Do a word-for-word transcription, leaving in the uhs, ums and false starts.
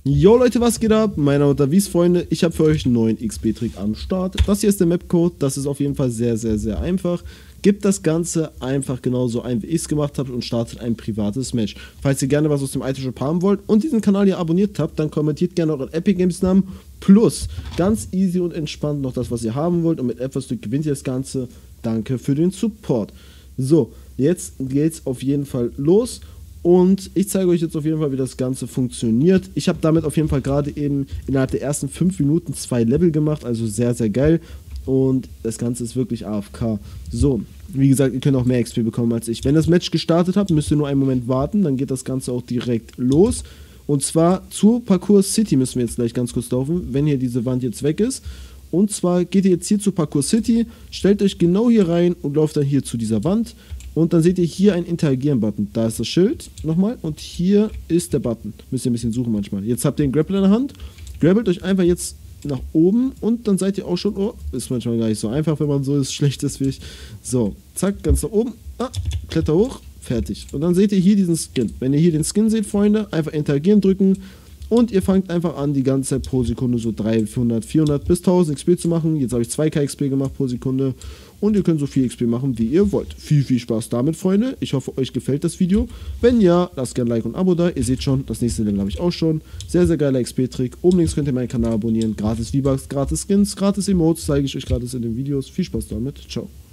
Jo Leute, was geht ab? Mein Name ist Davies, Freunde. Ich habe für euch einen neuen X P-Trick am Start. Das hier ist der Mapcode. Das ist auf jeden Fall sehr, sehr, sehr einfach. Gebt das Ganze einfach genauso ein, wie ich es gemacht habe und startet ein privates Match. Falls ihr gerne was aus dem Item-Shop haben wollt und diesen Kanal hier abonniert habt, dann kommentiert gerne euren Epic Games Namen. Plus, ganz easy und entspannt noch das, was ihr haben wollt. Und mit etwas Glück gewinnt ihr das Ganze. Danke für den Support. So, jetzt geht's auf jeden Fall los. Und ich zeige euch jetzt auf jeden Fall, wie das Ganze funktioniert. Ich habe damit auf jeden Fall gerade eben innerhalb der ersten fünf Minuten zwei Level gemacht, also sehr, sehr geil. Und das Ganze ist wirklich A F K. So, wie gesagt, ihr könnt auch mehr X P bekommen als ich. Wenn das Match gestartet habt, müsst ihr nur einen Moment warten, dann geht das Ganze auch direkt los. Und zwar zur Parcours City müssen wir jetzt gleich ganz kurz laufen, wenn hier diese Wand jetzt weg ist. Und zwar geht ihr jetzt hier zu Parcours City, stellt euch genau hier rein und lauft dann hier zu dieser Wand. Und dann seht ihr hier einen Interagieren-Button. Da ist das Schild nochmal und hier ist der Button. Müsst ihr ein bisschen suchen manchmal. Jetzt habt ihr den Grappler in der Hand. Grabbelt euch einfach jetzt nach oben und dann seid ihr auch schon... Oh, ist manchmal gar nicht so einfach, wenn man so ist, schlecht ist wie ich. So, zack, ganz nach oben. Ah, Kletter hoch, fertig. Und dann seht ihr hier diesen Skin. Wenn ihr hier den Skin seht, Freunde, einfach interagieren drücken. Und ihr fangt einfach an, die ganze Zeit pro Sekunde so dreihundert, vierhundert bis tausend X P zu machen. Jetzt habe ich zwei K X P gemacht pro Sekunde. Und ihr könnt so viel X P machen, wie ihr wollt. Viel, viel Spaß damit, Freunde. Ich hoffe, euch gefällt das Video. Wenn ja, lasst gerne ein Like und ein Abo da. Ihr seht schon, das nächste Level habe ich auch schon. Sehr, sehr geiler X P-Trick. Oben links könnt ihr meinen Kanal abonnieren. Gratis V-Bucks, gratis Skins, gratis Emotes. Zeige ich euch gratis in den Videos. Viel Spaß damit. Ciao.